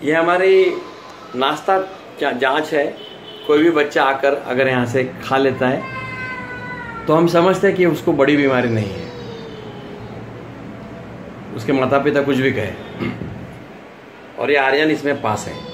ये हमारी नाश्ता जांच है। कोई भी बच्चा आकर अगर यहाँ से खा लेता है तो हम समझते हैं कि उसको बड़ी बीमारी नहीं है, उसके माता पिता कुछ भी कहे। और ये आर्यन इसमें पास है।